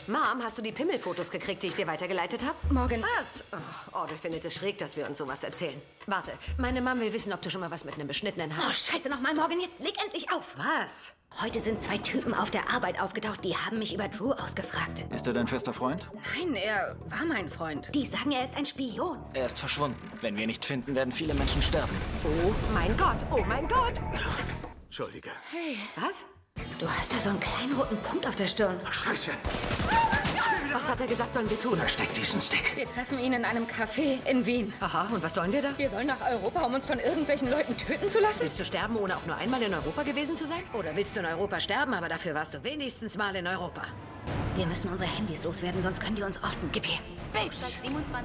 Mom, hast du die Pimmelfotos gekriegt, die ich dir weitergeleitet habe? Morgen. Was? Oh, Audrey findet es schräg, dass wir uns sowas erzählen. Warte, meine Mom will wissen, ob du schon mal was mit einem Beschnittenen Oh, hast. scheiße nochmal, Morgan, jetzt leg endlich auf. Was? Heute sind 2 Typen auf der Arbeit aufgetaucht, die haben mich über Drew ausgefragt. Ist er dein fester Freund? Nein, er war mein Freund. Die sagen, er ist ein Spion. Er ist verschwunden. Wenn wir ihn nicht finden, werden viele Menschen sterben. Oh mein Gott, oh mein Gott. Entschuldige. Hey, Was? du hast da so einen kleinen roten Punkt auf der Stirn. Scheiße. Was hat er gesagt, sollen wir tun? Versteck diesen Stick. Wir treffen ihn in einem Café in Wien. Aha, und was sollen wir da? Wir sollen nach Europa, um uns von irgendwelchen Leuten töten zu lassen? Willst du sterben, ohne auch nur einmal in Europa gewesen zu sein? Oder willst du in Europa sterben, aber dafür warst du wenigstens mal in Europa? Wir müssen unsere Handys loswerden, sonst können die uns orten. Gib her. Bitch!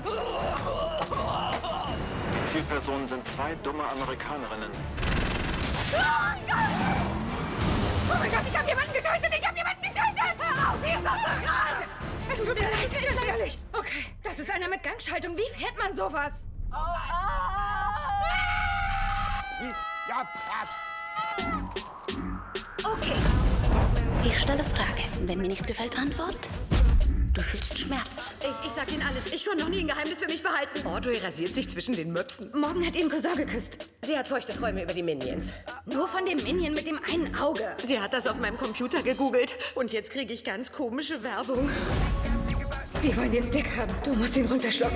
Die Zielpersonen sind 2 dumme Amerikanerinnen. Oh mein Gott, ich hab jemanden getötet! Ich hab jemanden getötet! Hör auf, hier so zu schreien! Es tut mir leid, ehrlich. Okay, das ist einer mit Gangschaltung. Wie fährt man sowas? Ja, passt. Okay. Ich stelle Frage. Wenn mir nicht gefällt, Antwort. Du fühlst Schmerz. Ich sag Ihnen alles. Ich konnte noch nie ein Geheimnis für mich behalten. Audrey rasiert sich zwischen den Möpsen. Morgen hat ihren Cousin geküsst. Sie hat feuchte Träume über die Minions. Nur von dem Minion mit dem einen Auge. Sie hat das auf meinem Computer gegoogelt. Und jetzt kriege ich ganz komische Werbung. Wir wollen den Stick haben. Du musst ihn runterschlucken.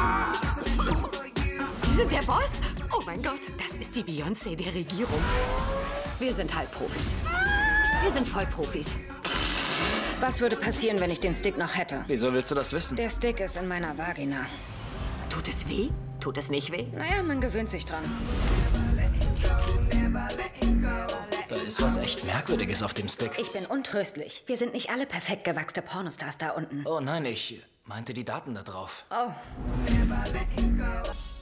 Sie sind der Boss? Oh mein Gott, das ist die Beyoncé der Regierung. Wir sind Halbprofis. Wir sind Vollprofis. Was würde passieren, wenn ich den Stick noch hätte? Wieso willst du das wissen? Der Stick ist in meiner Vagina. Tut es weh? Tut es nicht weh? Naja, man gewöhnt sich dran. Da ist was echt Merkwürdiges auf dem Stick. Ich bin untröstlich. Wir sind nicht alle perfekt gewachste Pornostars da unten. Oh nein, ich meinte die Daten da drauf. Oh.